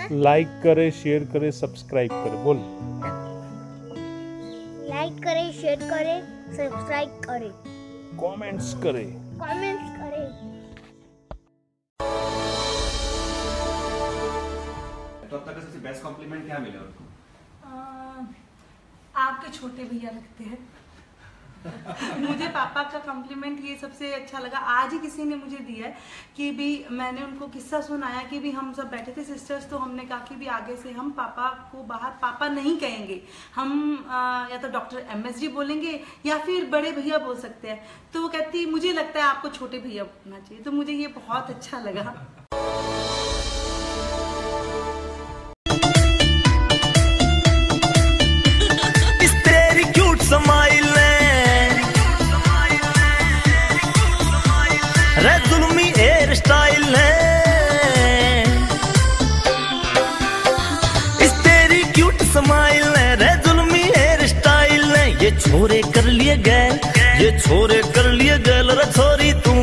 Like करे, share करे, subscribe करे। बोल। लाइक करे, शेयर करे, सब्सक्राइब करे, कमेंट्स करे। तो अब तक का सबसे बेस्ट कॉम्प्लीमेंट क्या मिला आपको? आपके छोटे भैया लगते हैं। मुझे पापा का कॉम्प्लीमेंट ये सबसे अच्छा लगा। आज ही किसी ने मुझे दिया है कि भी मैंने उनको किस्सा सुनाया कि भी हम सब बैठे थे सिस्टर्स, तो हमने कहा कि भी आगे से हम पापा को बाहर पापा नहीं कहेंगे, हम या तो डॉक्टर MSG बोलेंगे या फिर बड़े भैया बोल सकते हैं। तो वो कहती मुझे लगता है आपको छोटे भैया बोलना चाहिए। तो मुझे ये बहुत अच्छा लगा। जुल्मी हेयर स्टाइल है, इस तेरी क्यूट स्माइल है, रे जुल्मी हेयर स्टाइल है। ये छोरे कर लिए गैल, ये छोरे कर लिए गैल, रे छोरी तू